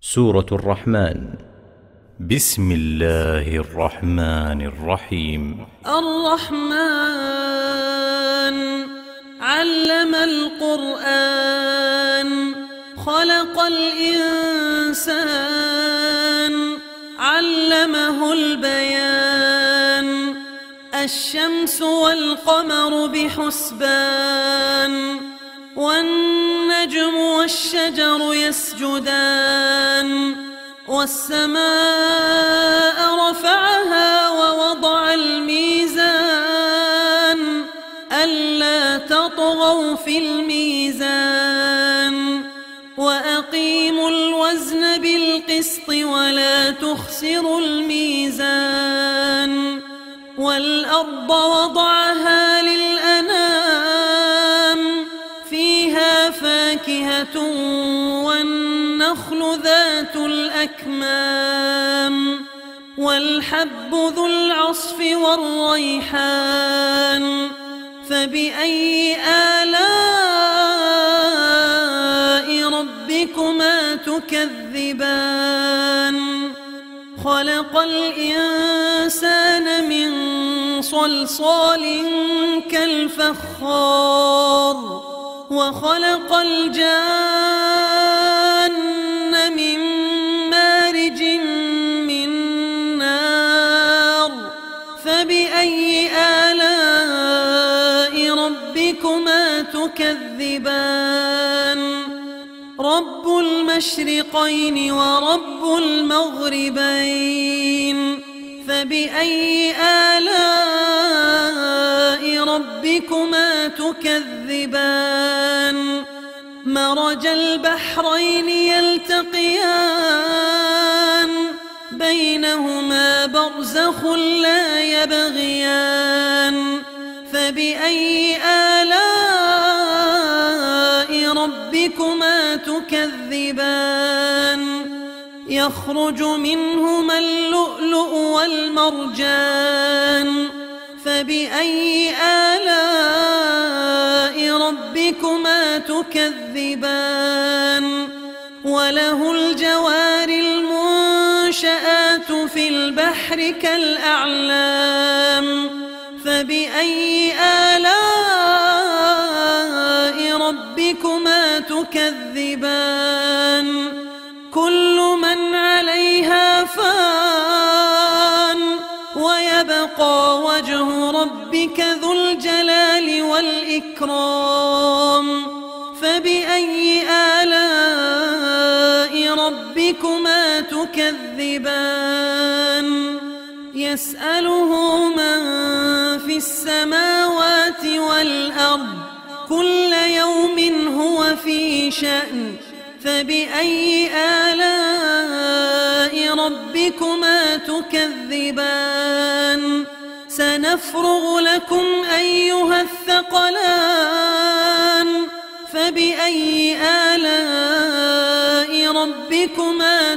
سورة الرحمن. بسم الله الرحمن الرحيم. الرحمن علم القرآن خلق الإنسان علمه البيان الشمس والقمر بحسبان والنجم والشجر يسجدان والسماء رفعها ووضع الميزان ألا تطغوا في الميزان وأقيموا الوزن بالقسط ولا تخسروا الميزان والأرض وضعها للأنام فيها فاكهة والنخل ذات الأكمام والحب ذو العصف والريحان فبأي آلاء ربكما تكذبان خلق الإنسان من صلصال كالفخار وخلق الجان من مارج من نار فبأي آلاء ربكما تكذبان رب المشرقين ورب المغربين فبأي آلاء ربكما تكذبان مرج البحرين يلتقيان بينهما برزخ لا يبغيان فبأي آلاء ربكما تكذبان يخرج منهما اللؤلؤ والمرجان فبأي آلاء ربكما تكذبان وله الجوار المنشآت في البحر كالأعلام فبأي آلاء ربكما تكذبان كل من عليها فان ويبقى وجه ربك ذو الجلال والإكرام فبأي آلاء ربكما تكذبان يسأله من في السماوات والأرض كل يوم هو في شأن فبأي آلاء ربكما تكذبان سنفرغ لكم أيها الثقلان فبأي آلاء ربكما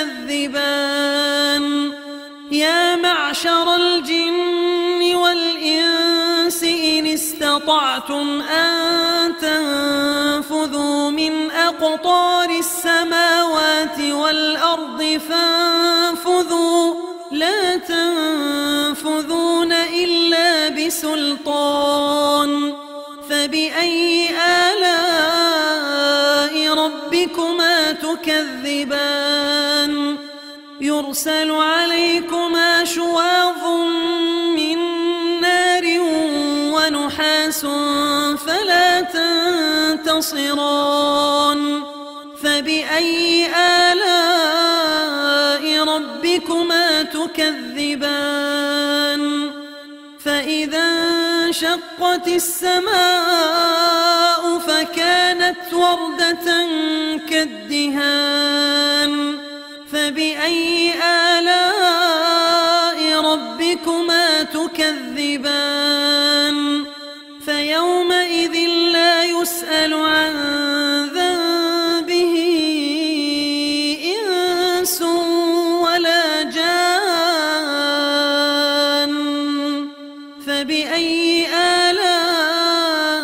تكذبان يا معشر الجن والإنس إن استطعتم أن تنفذوا من أقطار السماوات والأرض فانفذوا لا تنفذون إلا بسلطان فبأي آلاء ربكما تكذبان يرسل عليكما شواظ من نار ونحاس فلا تنتصران فبأي آلاء ربكما تكذبان فإذا انشقت السماء فكانت وردة كالدهان فبأي آلاء ربكما تكذبان فيومئذ لا يسأل عن ذنبه إنس ولا جان فبأي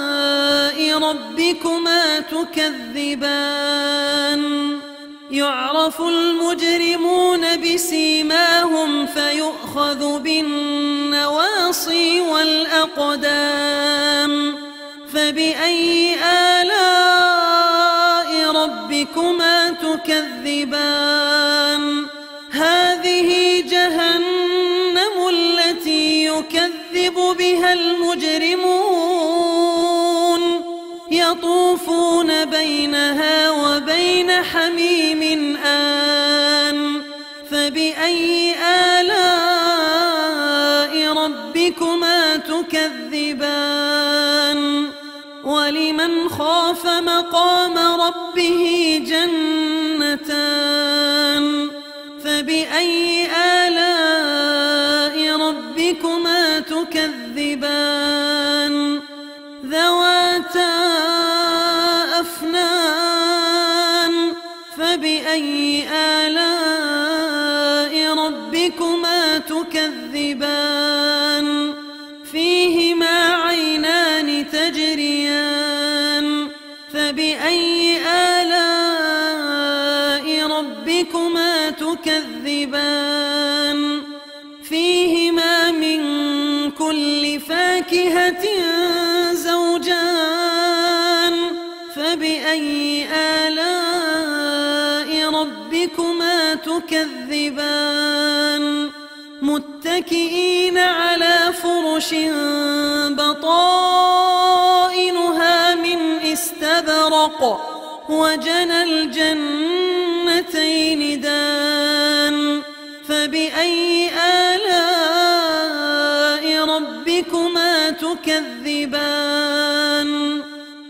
آلاء ربكما تكذبان يعرض يعرف المجرمون بسيماهم فيؤخذ بالنواصي والأقدام فبأي آلاء ربكما تكذبان هذه جهنم التي يكذب بها المجرمون يطوفون بينها وبين حميم آن فبأي آلاء ربكما تكذبان ولمن خاف مقام ربه جنتان فبأي آلاء ربكما تكذبان ذواتا أفنان فبأي آلاء ربكما تكذبان فيهما عينان تجريان فبأي آلاء ربكما تكذبان فيهما من كل فاكهة زوجان فبأي آلاء ربكما تكذبان متكئين على فرش بطائنها من استبرق وجنى الجنتين دان فبأي آلاء ربكما تكذبان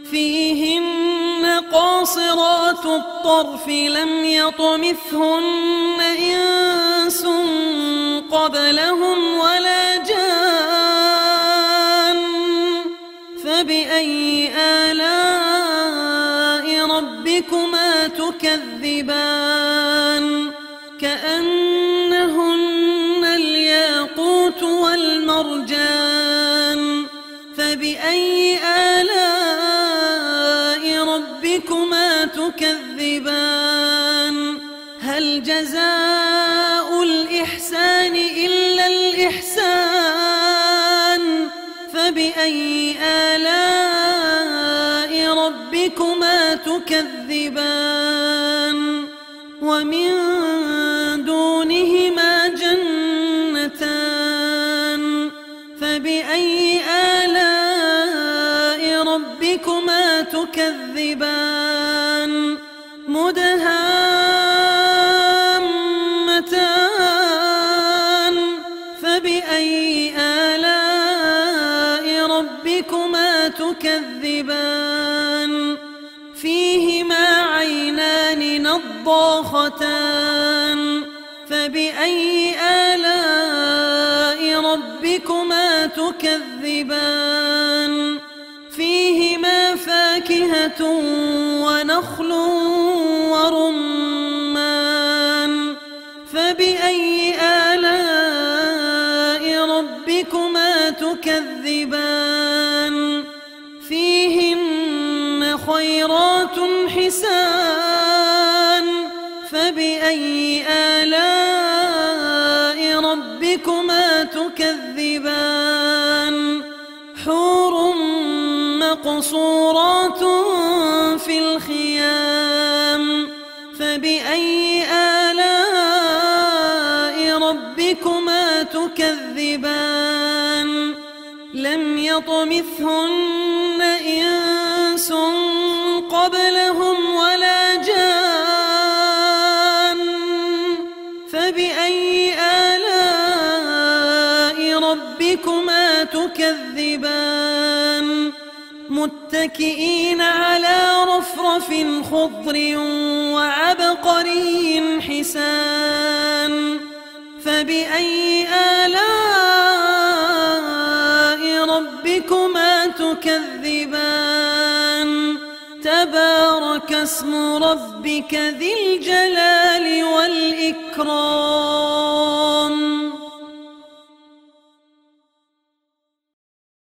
فيهن قاصرات الطرف لم يطمثهن إنس قبلهم ولا جان فبأي آلاء ربكما تكذبان كأنهن الياقوت والمرجان فبأي آلاء ربكما تكذبان هل جزاء الإحسان إلا الإحسان فبأي آلاء ربكما تكذبان ومن دونهما جنتان فبأي آلاء ربكما تكذبان مدهامتان فبأي آلاء ربكما تكذبان فيهما عينان نضاختان فبأي آلاء ربكما تكذبان فيهما فاكهة ونخل ورمان فبأي آلاء ربكما تكذبان فيهن خيرات حسان فبأي آلاء ربكما تكذبان حور مقصورات في الخيام فبأي آلاء ربكما تكذبان لم يطمثهن إنس قبلهم ولا جان فبأي آلاء ربكما تكذبان متكئين على رفرف خضر وعبقري حسان فبأي آلاء ربكما تكذبان تبارك اسم ربك ذي الجلال والإكرام